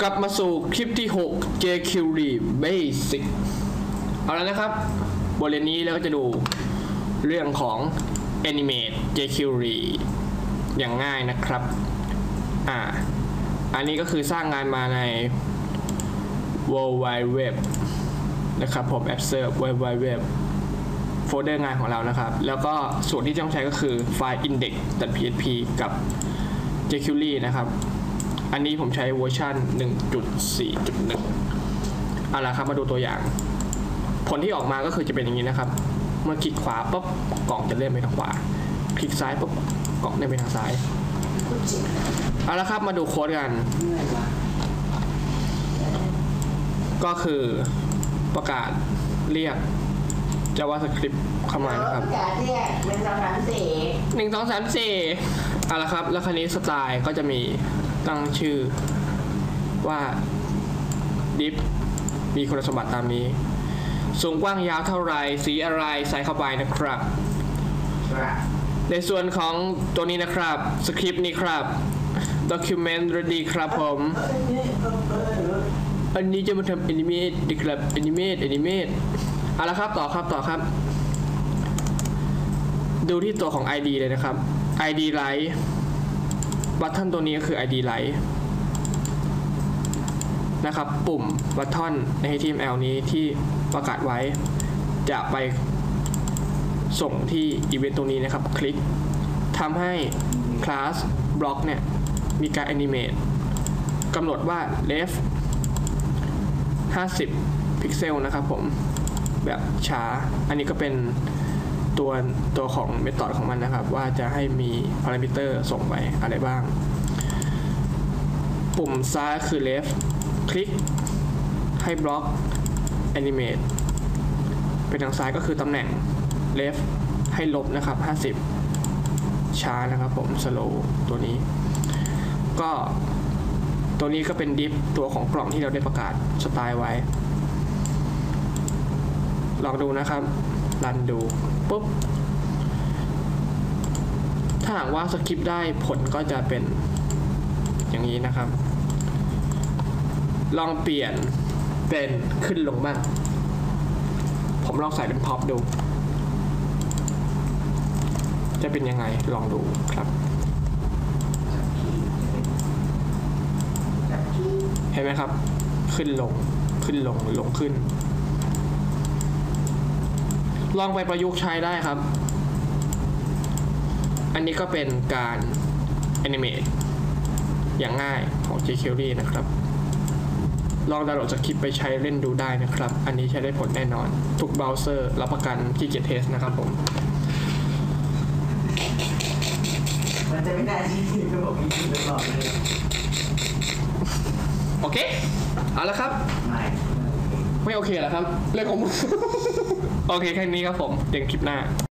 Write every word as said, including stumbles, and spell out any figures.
กลับมาสู่คลิปที่หก เจ คิว ดี Basic เอาแล้วนะครับบทเรียนนี้เราก็จะดูเรื่องของ Animate เจ คิว ดี อย่างง่ายนะครับอ่าอันนี้ก็คือสร้างงานมาใน World Wide Web นะครับผม Observe World Wide Web โฟลเดอร์งานของเรานะครับแล้วก็ส่วนที่ต้องใช้ก็คือไฟล์ index.php กับ เจ คิว ดี นะครับอันนี้ผมใช้เวอร์ชัน หนึ่งจุดสี่จุดหนึ่ง เอาล่ะครับมาดูตัวอย่างผลที่ออกมาก็คือจะเป็นอย่างนี้นะครับเมื่อคลิกขวาปุ๊บกล่องจะเลื่อนไปทางขวาคลิกซ้ายปุ๊บกล่องเลื่อนไปทางซ้ายเอาละครับมาดูโค้ดกันก็คือประกาศเรียก JavaScript เข้ามานะครับประกาศเรียกหนึ่งสองสามสี่หนึ่งสองสามสี่เอาละครับแล้วคราวนี้สไตล์ก็จะมีตั้งชื่อว่า div มีคุณสมบัติตามนี้สูงกว้างยาวเท่าไรสีอะไรใส่เข้าไปนะครับในส่วนของตัวนี้นะครับสคริปต์นี้ครับ document ready ครับผมอันนี้จะมาทำ animate ดีครับ animate animate เอาละครับต่อครับต่อครับดูที่ตัวของ ไอ ดี เลยนะครับ ไอ ดี Light บัตทอนตัวนี้ก็คือ ไอ ดี Light นะครับปุ่มบัตทอนใน เอช ที เอ็ม แอล นี้ที่ประกาศไว้จะไปส่งที่อีเวนต์ตรงนี้นะครับคลิกทำให้คลาสบล็อกเนี่ยมีการ animate กำหนดว่า left ห้าสิบพิกเซลนะครับผมแบบช้าอันนี้ก็เป็นตัวตัวของเมธอดของมันนะครับว่าจะให้มีพารามิเตอร์ส่งไปอะไรบ้างปุ่มซ้ายคือ left คลิกให้บล็อก animate เป็นทางซ้ายก็คือตำแหน่ง left ให้ลบนะครับห้าสิบช้านะครับผม slow ตัวนี้ก็ตัวนี้ก็เป็น div ตัวของกล่องที่เราได้ประกาศสไตล์ไว้ลองดูนะครับรันดูปุ๊บถ้าหากว่าสคริปต์ได้ผลก็จะเป็นอย่างนี้นะครับลองเปลี่ยนเป็นขึ้นลงบ้างผมลองใส่เป็นพ็อปดูจะเป็นยังไงลองดูครับเห็นไหมครับขึ้นลงขึ้นลงลงขึ้นลองไปประยุกต์ใช้ได้ครับอันนี้ก็เป็นการ animate อย่างง่ายของ เจ คิว ดี นะครับลองดาวน์โหลดสคริปต์ไปใช้เล่นดูได้นะครับอันนี้ใช้ได้ผลแน่นอนทุกเบราว์เซอร์รับประกันที่เกียรติเทสนะครับผมมันจะไม่ได้ที่ระบบนี้ตลอดเลยโอเคเอาละครับไม่ไม่โอเคแล้วครับเรื่องของมึงโอเคแค่นี้ครับผมเดี๋ยวคลิปหน้า